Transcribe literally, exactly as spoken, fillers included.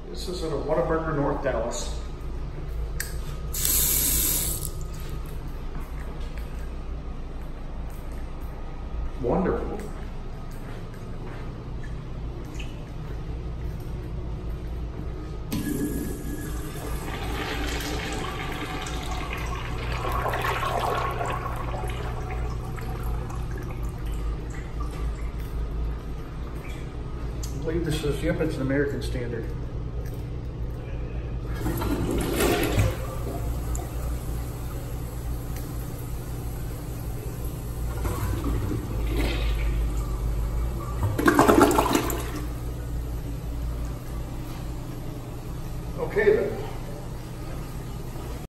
This is at a Whataburger North Dallas. Wonderful. I believe this is, yep, it's an American standard.